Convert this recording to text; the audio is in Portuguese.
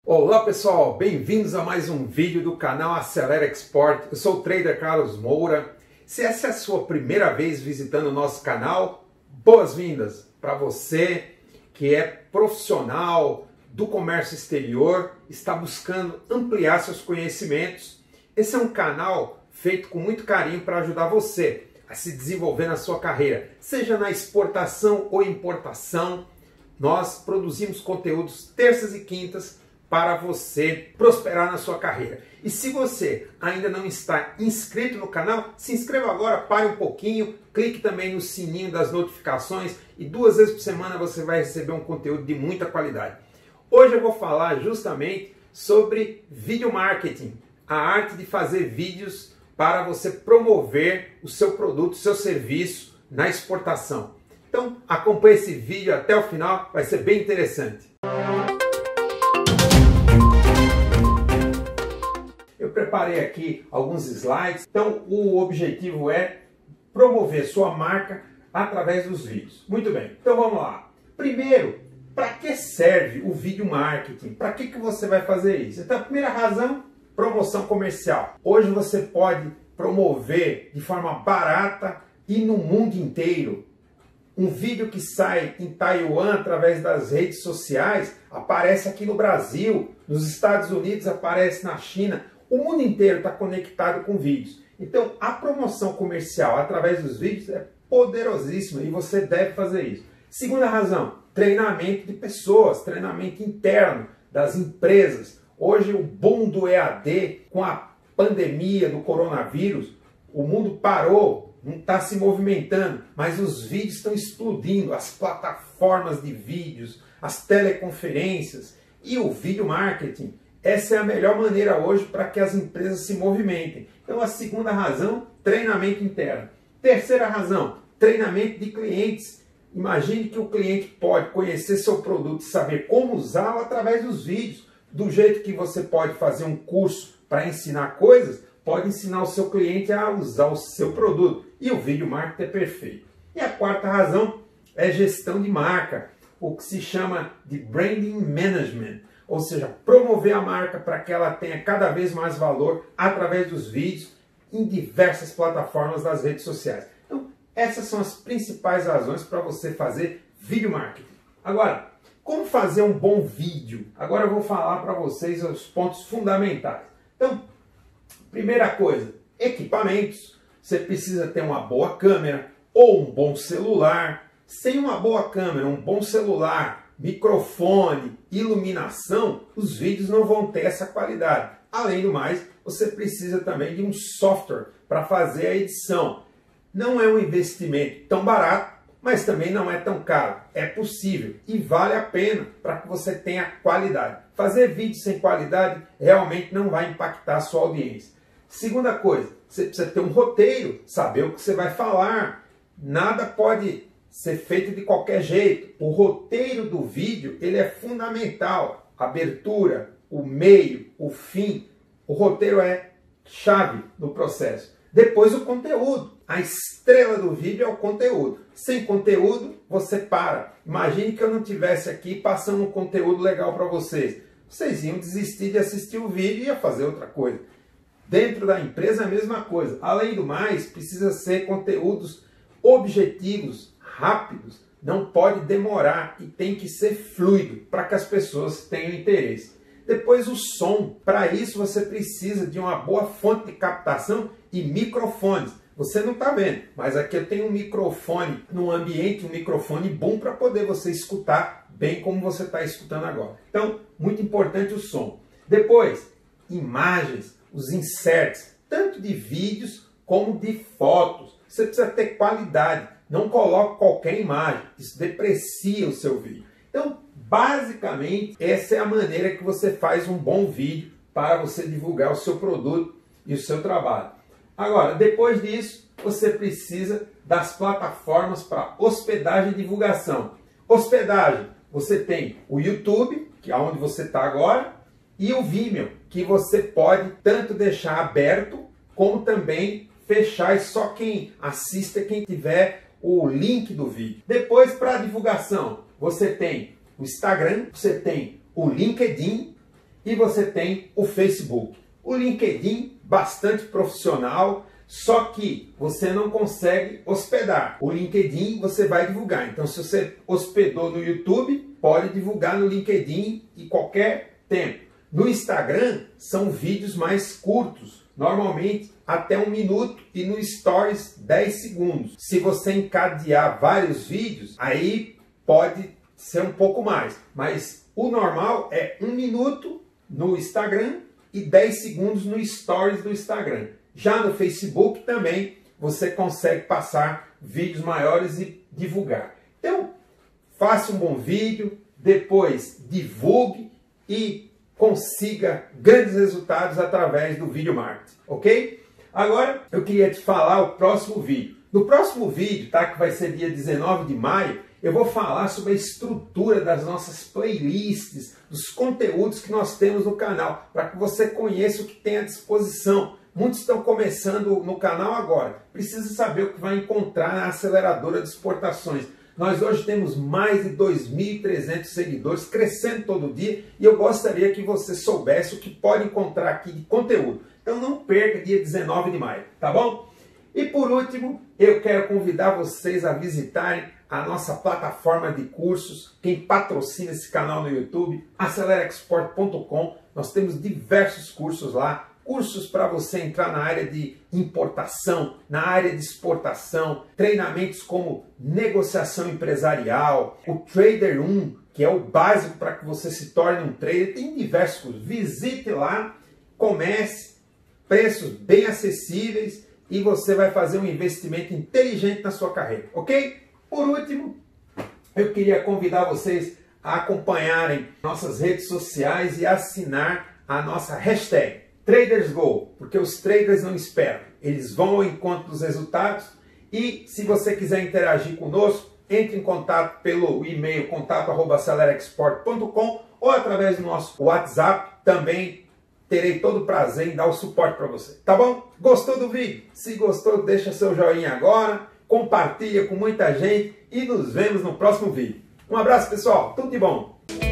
Olá pessoal, bem-vindos a mais um vídeo do canal Acelera Export. Eu sou o trader Carlos Moura. Se essa é a sua primeira vez visitando o nosso canal, boas-vindas para você que é profissional do comércio exterior, está buscando ampliar seus conhecimentos. Esse é um canal feito com muito carinho para ajudar você a se desenvolver na sua carreira, seja na exportação ou importação. Nós produzimos conteúdos terças e quintas para você prosperar na sua carreira. E se você ainda não está inscrito no canal, se inscreva agora, pare um pouquinho, clique também no sininho das notificações e 2 vezes por semana você vai receber um conteúdo de muita qualidade. Hoje eu vou falar justamente sobre vídeo marketing, a arte de fazer vídeos para você promover o seu produto, o seu serviço na exportação. Então acompanhe esse vídeo até o final, vai ser bem interessante. Eu preparei aqui alguns slides, então o objetivo é promover sua marca através dos vídeos. Muito bem, então vamos lá. Primeiro, para que serve o vídeo marketing? Para que você vai fazer isso? Então a primeira razão, promoção comercial. Hoje você pode promover de forma barata e no mundo inteiro. Um vídeo que sai em Taiwan através das redes sociais aparece aqui no Brasil, nos Estados Unidos, aparece na China. O mundo inteiro está conectado com vídeos. Então, a promoção comercial através dos vídeos é poderosíssima e você deve fazer isso. Segunda razão, treinamento de pessoas, treinamento interno das empresas. Hoje, o boom do EAD, com a pandemia do coronavírus, o mundo parou, não está se movimentando, mas os vídeos estão explodindo, as plataformas de vídeos, as teleconferências e o vídeo marketing. Essa é a melhor maneira hoje para que as empresas se movimentem. Então a segunda razão, treinamento interno. Terceira razão, treinamento de clientes. Imagine que o cliente pode conhecer seu produto e saber como usá-lo através dos vídeos. Do jeito que você pode fazer um curso para ensinar coisas, pode ensinar o seu cliente a usar o seu produto. E o vídeo marketing é perfeito. E a quarta razão é gestão de marca, o que se chama de branding management. Ou seja, promover a marca para que ela tenha cada vez mais valor através dos vídeos em diversas plataformas das redes sociais. Então, essas são as principais razões para você fazer vídeo marketing. Agora, como fazer um bom vídeo? Agora eu vou falar para vocês os pontos fundamentais. Então, primeira coisa, equipamentos. Você precisa ter uma boa câmera ou um bom celular. Sem uma boa câmera, um bom celular, microfone, iluminação, os vídeos não vão ter essa qualidade. Além do mais, você precisa também de um software para fazer a edição. Não é um investimento tão barato, mas também não é tão caro. É possível e vale a pena para que você tenha qualidade. Fazer vídeo sem qualidade realmente não vai impactar a sua audiência. Segunda coisa, você precisa ter um roteiro, saber o que você vai falar. Nada pode ser feito de qualquer jeito. O roteiro do vídeo ele é fundamental. Abertura, o meio, o fim. O roteiro é chave do processo. Depois o conteúdo. A estrela do vídeo é o conteúdo. Sem conteúdo, você para. Imagine que eu não estivesse aqui passando um conteúdo legal para vocês. Vocês iam desistir de assistir o vídeo e ia fazer outra coisa. Dentro da empresa é a mesma coisa. Além do mais, precisa ser conteúdos objetivos, rápidos, não pode demorar e tem que ser fluido para que as pessoas tenham interesse. Depois o som, para isso você precisa de uma boa fonte de captação e microfones. Você não está vendo, mas aqui eu tenho um microfone no ambiente, um microfone bom para poder você escutar bem como você está escutando agora. Então, muito importante o som. Depois, imagens, os inserts, tanto de vídeos como de fotos. Você precisa ter qualidade. Não coloque qualquer imagem, isso deprecia o seu vídeo. Então, basicamente, essa é a maneira que você faz um bom vídeo para você divulgar o seu produto e o seu trabalho. Agora, depois disso, você precisa das plataformas para hospedagem e divulgação. Hospedagem, você tem o YouTube, que é onde você está agora, e o Vimeo, que você pode tanto deixar aberto, como também fechar e só quem assiste é quem tiver o link do vídeo. Depois, para divulgação, você tem o Instagram, você tem o LinkedIn e você tem o Facebook. O LinkedIn, bastante profissional, só que você não consegue hospedar. O LinkedIn você vai divulgar. Então, se você hospedou no YouTube, pode divulgar no LinkedIn em qualquer tempo. No Instagram, são vídeos mais curtos, normalmente até 1 minuto, e no Stories 10 segundos. Se você encadear vários vídeos, aí pode ser um pouco mais. Mas o normal é 1 minuto no Instagram e 10 segundos no Stories do Instagram. Já no Facebook também você consegue passar vídeos maiores e divulgar. Então, faça um bom vídeo, depois divulgue e consiga grandes resultados através do vídeo marketing, ok? Agora eu queria te falar o próximo vídeo. No próximo vídeo, tá, que vai ser dia 19 de maio, eu vou falar sobre a estrutura das nossas playlists, dos conteúdos que nós temos no canal, para que você conheça o que tem à disposição. Muitos estão começando no canal agora, precisa saber o que vai encontrar na aceleradora de exportações. Nós hoje temos mais de 2.300 seguidores, crescendo todo dia, e eu gostaria que você soubesse o que pode encontrar aqui de conteúdo. Então não perca dia 19 de maio, tá bom? E por último, eu quero convidar vocês a visitarem a nossa plataforma de cursos. Quem patrocina esse canal no YouTube, AceleraExport.com. Nós temos diversos cursos lá. Cursos para você entrar na área de importação, na área de exportação, treinamentos como negociação empresarial, o Trader 1, que é o básico para que você se torne um trader. Tem diversos cursos. Visite lá, comece, preços bem acessíveis e você vai fazer um investimento inteligente na sua carreira, ok? Por último, eu queria convidar vocês a acompanharem nossas redes sociais e assinar a nossa hashtag TradersGo, porque os traders não esperam, eles vão ao encontro dos resultados. E se você quiser interagir conosco, entre em contato pelo e-mail contato@acelerexport.com ou através do nosso WhatsApp. Também terei todo o prazer em dar o suporte para você, tá bom? Gostou do vídeo? Se gostou, deixa seu joinha agora, compartilha com muita gente e nos vemos no próximo vídeo. Um abraço, pessoal, tudo de bom!